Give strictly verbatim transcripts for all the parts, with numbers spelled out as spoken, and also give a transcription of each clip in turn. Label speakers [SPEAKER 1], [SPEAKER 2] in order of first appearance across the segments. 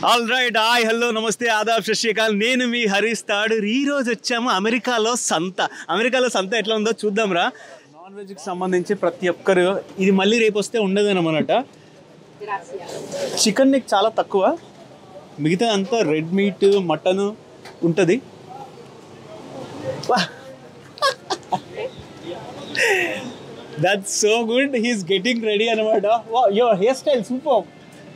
[SPEAKER 1] All right hi hello నమస్తే ఆదాబ్ సత్ శ్రీ అకాల్ నేను మీ హరీష్ తాడూర్. ఈ రోజు వచ్చాము అమెరికాలో సంత. అమెరికాలో సంత ఎట్లా ఉందో చూద్దాం రా. నాన్ వెజ్కి సంబంధించి ప్రతి ఒక్కరు ఇది మళ్ళీ రేపు వస్తే ఉండదు అనమాట. చికెన్ నీకు చాలా తక్కువ, మిగతా అంతా రెడ్ మీట్ మటన్ ఉంటుంది. That's so good, he's getting ready అనమాట. Your hair style super.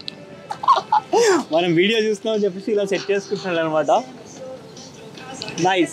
[SPEAKER 1] మనం వీడియో చూస్తున్నామని చెప్పేసి ఇలా సెట్ చేసుకుంటున్నాడు అనమాట. Nice.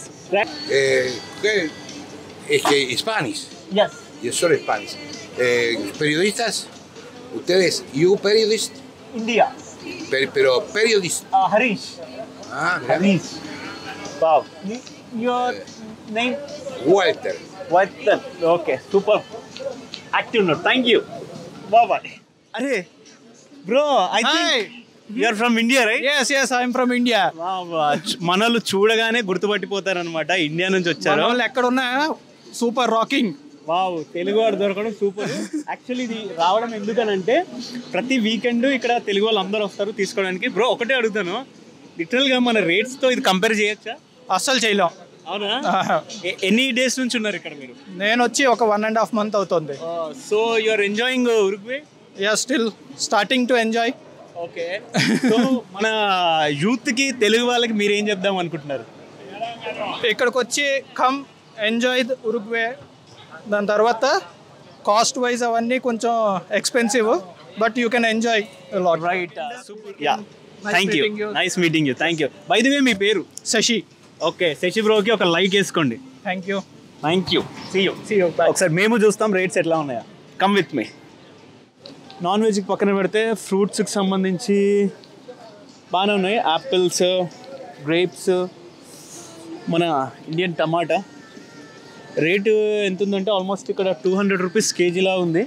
[SPEAKER 2] Spanish.
[SPEAKER 1] Yes.
[SPEAKER 2] Yo soy Spanish. Eh, periodistas, ustedes, you periodist,
[SPEAKER 1] India.
[SPEAKER 2] per, pero periodist.
[SPEAKER 1] Uh, Harish.
[SPEAKER 2] Ah, mira.
[SPEAKER 1] Harish. Wow. Your name?
[SPEAKER 2] Walter.
[SPEAKER 1] Walter. Okay. Super. Active note. Thank you. Bye bye. Arey, bro, I
[SPEAKER 3] Hi.
[SPEAKER 1] think you are from India, right?
[SPEAKER 3] Yes, yes, I am from India.
[SPEAKER 1] మనలు చూడగానే గుర్తుపట్టిపోతారు అనమాట, India నుంచి వచ్చారు.
[SPEAKER 3] వాళ్ళు ఎక్కడ ఉన్నా super rocking.
[SPEAKER 1] Wow, Telugu వాడు దొరకడం సూపర్. యాక్చువల్లీ ఇది రావడం ఎందుకనంటే ప్రతి వీకెండ్ ఇక్కడ తెలుగు వాళ్ళు అందరూ వస్తారు తీసుకోవడానికి. బ్రో ఒకటే అడుగుతాను, లిటరల్గా మన రేట్స్తో ఇది కంపేర్ చేయొచ్చా?
[SPEAKER 3] అస్సలు చేయలేం.
[SPEAKER 1] అవునా? ఎన్ని డేస్ నుంచి ఉన్నారు ఇక్కడ మీరు?
[SPEAKER 3] నేను వచ్చి ఒక వన్ అండ్ హాఫ్ మంత్ అవుతుంది.
[SPEAKER 1] So you are enjoying Uruguay?
[SPEAKER 3] Yeah, still starting to enjoy.
[SPEAKER 1] Okay. So మన యూత్కి తెలుగు వాళ్ళకి మీరు ఏం చెప్దాం అనుకుంటున్నారు?
[SPEAKER 3] ఇక్కడికి వచ్చి కమ్ ఎంజాయ్ ఉరుగ్వే. దాని తర్వాత కాస్ట్ వైజ్ అవన్నీ కొంచెం expensive, but you can enjoy lot.
[SPEAKER 1] Right. Yeah, thank you. Nice meeting you. Thank you. By the way మీ పేరు?
[SPEAKER 3] శశి.
[SPEAKER 1] ఓకే, శశి బ్రోకి ఒక లైక్ వేసుకోండి.
[SPEAKER 3] Thank you.
[SPEAKER 1] Thank you. See you.
[SPEAKER 3] See you.
[SPEAKER 1] ఒకసారి మేము చూస్తాం రేట్స్ ఎట్లా ఉన్నాయా. Come with me. నాన్ వెజ్కి పక్కన పెడితే ఫ్రూట్స్కి సంబంధించి బాగానే ఉన్నాయి. యాపిల్స్, గ్రేప్స్, మన ఇండియన్ టమాటా. రేటు ఎంత ఉందంటే ఆల్మోస్ట్ ఇక్కడ టూ హండ్రెడ్ రూపీస్ కేజీలా ఉంది.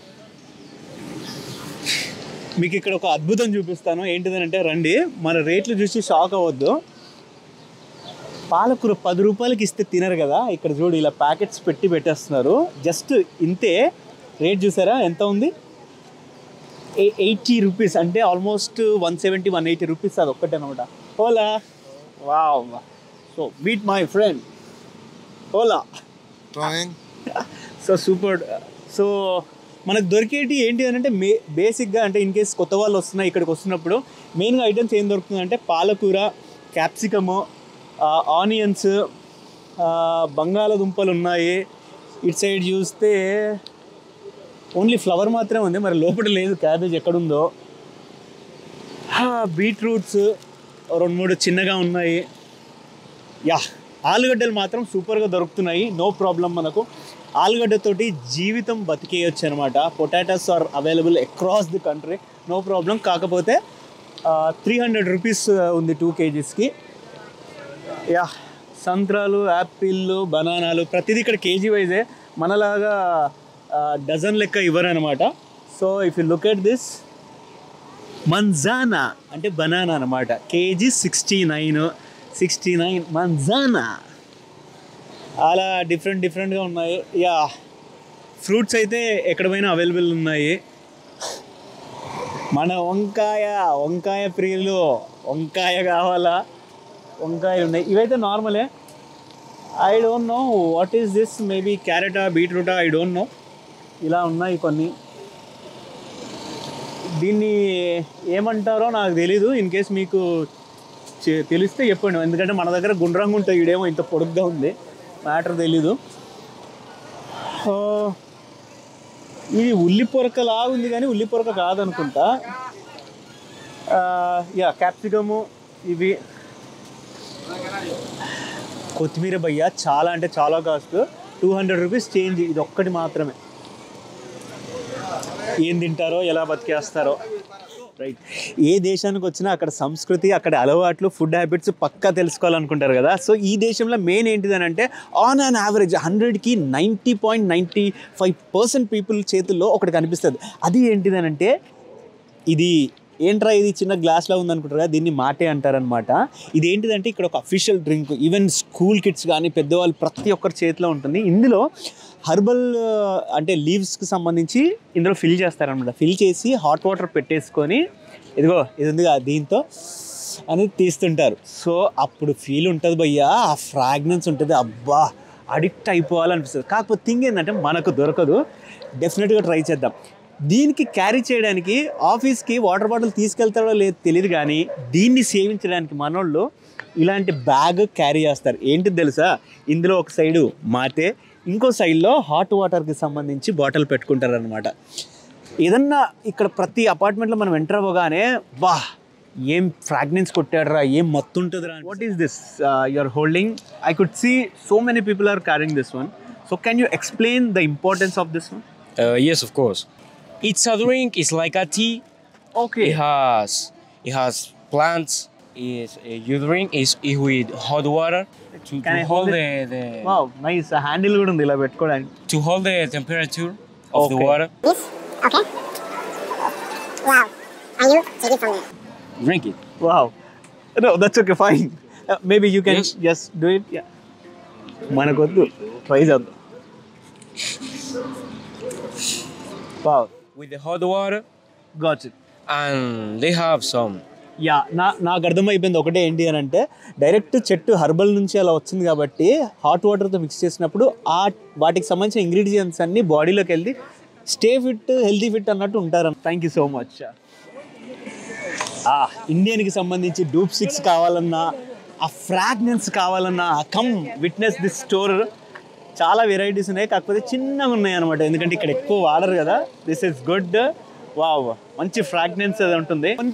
[SPEAKER 1] మీకు ఇక్కడ ఒక అద్భుతం చూపిస్తాను. ఏంటిదనంటే రండి, మన రేట్లు చూసి షాక్ అవ్వద్దు. పాలకూర పది రూపాయలకి ఇస్తే తినరు కదా, ఇక్కడ చూడు ఇలా ప్యాకెట్స్ పెట్టి పెట్టేస్తున్నారు. జస్ట్ ఇంతే. రేట్ చూసారా ఎంత ఉంది? ఎయిటీ రూపీస్, అంటే almost one seventy one eighty rupees అది ఒక్కటే అనమాట. ఓలా. Wow. So meet my friend ఓలా. So super. సో మనకు దొరికేటి ఏంటి అని అంటే మే బేసిక్గా అంటే ఇన్ కేస్ కొత్త వాళ్ళు వస్తున్నాయి ఇక్కడికి వస్తున్నప్పుడు మెయిన్గా ఐటమ్స్ ఏం దొరుకుతుందంటే పాలకూర, క్యాప్సికము, ఆనియన్స్, బంగాళదుంపలు ఉన్నాయి. ఇటు సైడ్ చూస్తే ఓన్లీ ఫ్లవర్ మాత్రమే ఉంది, మరి లోపల లేదు క్యాబేజ్ ఎక్కడుందో. బీట్రూట్స్ రెండు మూడు చిన్నగా ఉన్నాయి. యా, ఆలుగడ్డలు మాత్రం సూపర్గా దొరుకుతున్నాయి. నో ప్రాబ్లం, మనకు ఆలుగడ్డతోటి జీవితం బతికేయచ్చు అనమాట. Potatoes are available across the country, no problem. కాకపోతే త్రీ హండ్రెడ్ రూపీస్ ఉంది టూ కేజీస్కి. యా, సంత్రాలు, యాపిళ్ళు, బనానాలు ప్రతిదీ ఇక్కడ కేజీ వైజే, మనలాగా డజన్ లెక్క ఇవ్వరు అనమాట. So if you look at this, మంజానా అంటే బనానా అనమాట. KG sixty nine sixty nine మంజానా. అలా డిఫరెంట్ డిఫరెంట్గా ఉన్నాయి. యా, ఫ్రూట్స్ అయితే ఎక్కడ పోయినా అవైలబుల్ ఉన్నాయి. మన వంకాయ వంకాయ ప్రియులు, వంకాయ కావాలా? వంకాయలు ఉన్నాయి. ఇవైతే నార్మలే. I don't know what is this, maybe క్యారెటా, బీట్రూటా, ఐ డోంట్ నో. ఇలా ఉన్నాయి కొన్ని. దీన్ని ఏమంటారో నాకు తెలీదు. ఇన్ కేస్ మీకు తెలిస్తే చెప్పండి, ఎందుకంటే మన దగ్గర గుండ్రంగా ఉంటుంది, ఇడేమో ఇంత పొడుగ్గా ఉంది, మ్యాటర్ తెలీదు. ఇది ఉల్లి పొరకలాగా ఉంది కానీ ఉల్లి పొరక కాదనుకుంటా. యా, క్యాప్సికము, ఇవి కొత్తిమీర భయ్యా చాలా అంటే చాలా cost. Two hundred rupees change ఇది ఒక్కటి మాత్రమే. ఏం తింటారో ఎలా బతికేస్తారో. రైట్. ఏ దేశానికి వచ్చినా అక్కడ సంస్కృతి, అక్కడ అలవాట్లు, ఫుడ్ హ్యాబిట్స్ పక్కా తెలుసుకోవాలనుకుంటారు కదా. సో ఈ దేశంలో మెయిన్ ఏంటిదని అంటే ఆన్ అన్ యావరేజ్ హండ్రెడ్కి ninety point ninety five percent people చేతుల్లో ఒకటి కనిపిస్తుంది. అది ఏంటిదనంటే ఇది ఏంట్రా ఇది చిన్న గ్లాస్లో ఉందనుకుంటారు కదా, దీన్ని మాటే అంటారనమాట. ఇది ఏంటిదంటే ఇక్కడ ఒక official drink, even school kids కానీ పెద్దవాళ్ళు ప్రతి ఒక్కరి చేతిలో ఉంటుంది. ఇందులో హర్బల్ అంటే లీవ్స్కి సంబంధించి ఇందులో ఫిల్ చేస్తారనమాట. ఫిల్ చేసి హాట్ వాటర్ పెట్టేసుకొని ఇదిగో ఇది ఉందిగా దీంతో అని తీస్తుంటారు. సో అప్పుడు ఫీల్ ఉంటుంది భయ్యా, ఆ ఫ్రాగ్రెన్స్ ఉంటుంది, అబ్బా అడిక్ట్ అయిపోవాలనిపిస్తుంది. కాకపోతే థింగ్ ఏంటంటే మనకు దొరకదు. డెఫినెట్గా ట్రై చేద్దాం. దీనికి క్యారీ చేయడానికి ఆఫీస్కి వాటర్ బాటిల్ తీసుకెళ్తాడో లేదు తెలియదు, కానీ దీన్ని సేవించడానికి మనోళ్ళు ఇలాంటి బ్యాగ్ క్యారీ చేస్తారు. ఏంటి తెలుసా, ఇందులో ఒక సైడు మాతే, ఇంకో సైడ్లో హాట్ వాటర్కి సంబంధించి బాటిల్ పెట్టుకుంటారు అనమాట. ఏదన్నా ఇక్కడ ప్రతి అపార్ట్మెంట్లో మనం ఎంటర్ అవ్వగానే వా ఏం ఫ్రాగ్రెన్స్ కొట్టాడరా, ఏం మత్తు ఉంటుందిరా. What is this you're holding? I could see so many people are carrying this one. So can you explain the importance of this one?
[SPEAKER 4] Uh, yes, of course. It's a drink. It's like a tea.
[SPEAKER 1] Okay.
[SPEAKER 4] It has it has plants. Is uh, you drink is is with hot water to,
[SPEAKER 1] Can
[SPEAKER 4] to
[SPEAKER 1] I
[SPEAKER 4] hold
[SPEAKER 1] hold
[SPEAKER 4] the, the
[SPEAKER 1] wow nice. Handle కూడా ఉంది ఇలా పెట్టుకోవడానికి.
[SPEAKER 4] to hold the temperature of the
[SPEAKER 1] Okay.
[SPEAKER 4] water.
[SPEAKER 5] This? Okay. Wow. And you take it from there.
[SPEAKER 4] Drink it.
[SPEAKER 1] Wow no that's okay fine. Maybe you can
[SPEAKER 4] Yes.
[SPEAKER 1] Just do it. Yeah మనకొద్దు, try చేద్దాం. Wow
[SPEAKER 4] With the hot water,
[SPEAKER 1] got it.
[SPEAKER 4] and they have some.
[SPEAKER 1] Yeah నా నాకు అర్థమైపోయింది ఒకటే ఏంటి అని అంటే, direct చెట్టు హర్బల్ నుంచి అలా వచ్చింది కాబట్టి హాట్ వాటర్తో మిక్స్ చేసినప్పుడు ఆ వాటికి సంబంధించిన ఇంగ్రీడియంట్స్ అన్నీ బాడీలోకి వెళ్ళి స్టే ఫిట్ హెల్తీ ఫిట్ అన్నట్టు ఉంటారు. Thank you so much. ఇండియన్కి సంబంధించి డూప్ స్టిక్స్ కావాలన్నా, ఆ ఫ్రాగ్రెన్స్ కావాలన్నా, కమ్ విట్నెస్ దిస్ స్టోర్. చాలా వెరైటీస్ ఉన్నాయి, కాకపోతే చిన్నగా ఉన్నాయి అనమాట, ఎందుకంటే ఇక్కడ ఎక్కువ వాడరు కదా. This is good. వావ్ మంచి ఫ్రాగ్రెన్స్ అది ఉంటుంది. ఎంత?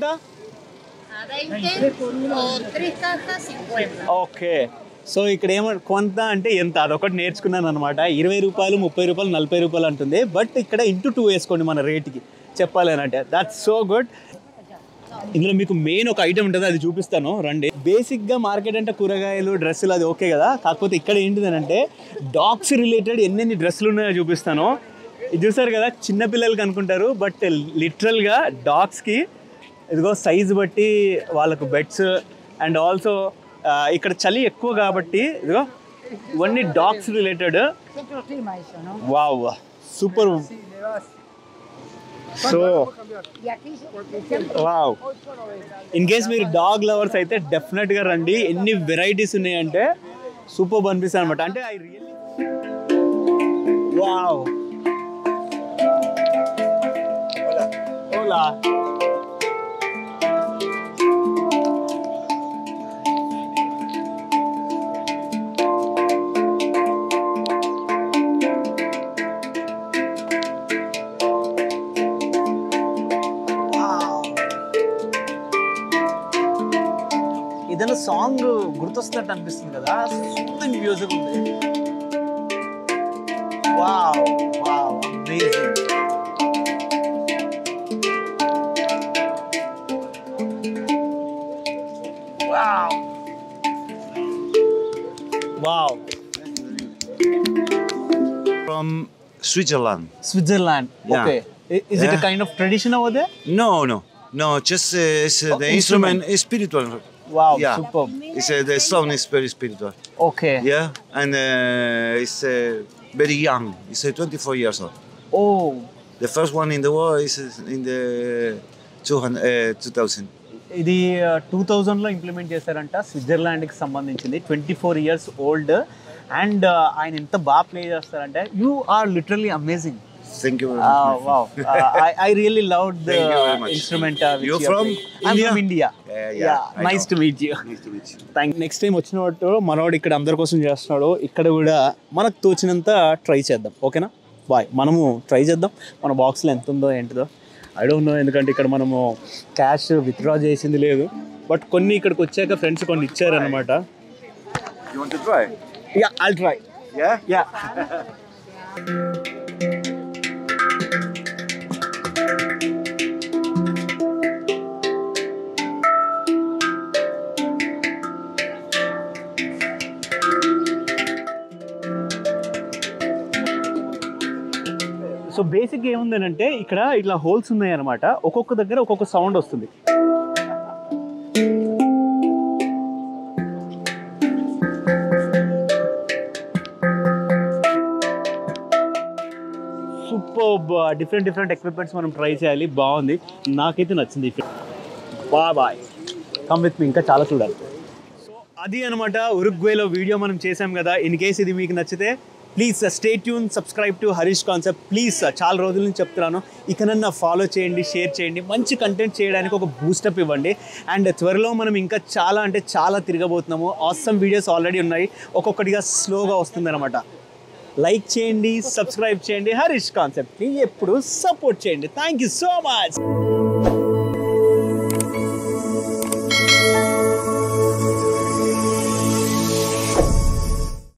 [SPEAKER 1] ఓకే. సో ఇక్కడ ఏమ కొంత అంటే ఎంత, అదొకటి నేర్చుకున్నాను అనమాట. ఇరవై రూపాయలు, ముప్పై రూపాయలు, నలభై రూపాయలు అంటుంది. బట్ ఇక్కడ ఇంటూ టూ వేసుకోండి మన రేట్కి చెప్పాలి అని అంటే. That's so good. ఇందులో మీకు మెయిన్ ఒక ఐటమ్ ఉంటుంది, అది చూపిస్తాను రండి. బేసిక్గా మార్కెట్ అంటే కూరగాయలు, డ్రెస్సులు అది ఓకే కదా. కాకపోతే ఇక్కడ ఏంటిది అంటే డాగ్స్ రిలేటెడ్ ఎన్నెన్ని డ్రెస్సులు ఉన్నాయో చూపిస్తాను. ఇది చూసారు కదా, చిన్నపిల్లలకి అనుకుంటారు, బట్ లిటరల్గా డాగ్స్కి ఇదిగో సైజు బట్టి వాళ్ళకు బెడ్స్. అండ్ ఆల్సో ఇక్కడ చలి ఎక్కువ కాబట్టి ఇదిగో ఇవన్నీ dogs related. Wow super. So wow, in case మీరు డాగ్ లవర్స్ అయితే డెఫినెట్గా రండి. ఎన్ని వెరైటీస్ ఉన్నాయంటే సూపర్ అనిపిస్తుంది అనమాట. అంటే ఐ రియల్లీ వావ్. ఓలా ఏదైనా సాంగ్ గుర్తొస్తున్నట్టు అనిపిస్తుంది కదా, సూపర్ మ్యూజిక్ ఉంది. Wow wow amazing. Wow wow.
[SPEAKER 6] From Switzerland.
[SPEAKER 1] Switzerland.
[SPEAKER 6] Yeah.
[SPEAKER 1] Okay. I- Is it a
[SPEAKER 6] Yeah.
[SPEAKER 1] kind of tradition over there?
[SPEAKER 6] No, no, no. Just uh, it's, uh,
[SPEAKER 1] Oh,
[SPEAKER 6] the
[SPEAKER 1] instrument.
[SPEAKER 6] instrument is spiritual.
[SPEAKER 1] Wow,
[SPEAKER 6] Yeah.
[SPEAKER 1] superb.
[SPEAKER 6] It's uh, the song is very spiritual.
[SPEAKER 1] Okay.
[SPEAKER 6] Yeah, and uh, it's uh, very young. It's uh, twenty-four years old.
[SPEAKER 1] Oh,
[SPEAKER 6] The first one in the world is uh, in the two hundred, uh, two thousand.
[SPEAKER 1] ఇది two థౌజండ్లో implement చేశారంట, స్విట్జర్లాండ్కి సంబంధించింది. Twenty four years old. And ఆయన ఎంత బాగా play చేస్తారంటే you are literally amazing.
[SPEAKER 6] Thank you very much.
[SPEAKER 1] Wow, I really love the
[SPEAKER 6] Thank you very much.
[SPEAKER 1] Instrument.
[SPEAKER 6] You're from
[SPEAKER 1] I'm
[SPEAKER 6] India?
[SPEAKER 1] From India.
[SPEAKER 6] Yeah, yeah, I
[SPEAKER 1] nice
[SPEAKER 6] know.
[SPEAKER 1] To meet you.
[SPEAKER 6] Nice to meet you.
[SPEAKER 1] Thank. Next time వచ్చినట్టు మనోడు ఇక్కడ అందరి కోసం చేస్తున్నాడు, ఇక్కడ కూడా మనకు తోచినంత ట్రై చేద్దాం. ఓకేనా బాయ్. మనము ట్రై చేద్దాం మన బాక్స్లో ఎంత ఉందో ఏంటిదో. ఐ డోంట్ నో, ఎందుకంటే ఇక్కడ మనము క్యాష్ విత్డ్రా చేసింది లేదు. బట్ కొన్ని ఇక్కడికి వచ్చాక ఫ్రెండ్స్ కొన్ని ఇచ్చారనమాట.
[SPEAKER 6] You want to try?
[SPEAKER 1] Yeah I'll try.
[SPEAKER 6] Yeah.
[SPEAKER 1] Yeah. So బేసిక్గా ఏముందనంటే ఇక్కడ ఇట్లా హోల్స్ ఉన్నాయి అనమాట, ఒక్కొక్క దగ్గర ఒక్కొక్క సౌండ్ వస్తుంది. సూపర్. డిఫరెంట్ డిఫరెంట్ ఎక్విప్మెంట్స్ మనం ట్రై చేయాలి. బాగుంది, నాకైతే నచ్చింది. Bye bye. Come with me, ఇంకా చాలా చూడాలి. సో అది అనమాట ఉరుగ్వేలో వీడియో మనం చేసాం కదా. ఇన్ కేస్ ఇది మీకు నచ్చితే please stay tune, subscribe to Harish concept. Please చాలా రోజుల నుంచి చెప్తున్నాను, ఇకనన్నా ఫాలో చేయండి, షేర్ చేయండి, మంచి కంటెంట్ చేయడానికి ఒక బూస్టప్ ఇవ్వండి. అండ్ త్వరలో మనం ఇంకా చాలా అంటే చాలా తిరగబోతున్నాము. ఆసమ్ వీడియోస్ ఆల్రెడీ ఉన్నాయి, ఒక్కొక్కటిగా స్లోగా వస్తుందన్నమాట. లైక్ చేయండి, సబ్స్క్రైబ్ చేయండి, హరీష్ కాన్సెప్ట్ని ఎప్పుడు సపోర్ట్ చేయండి. Thank you so much.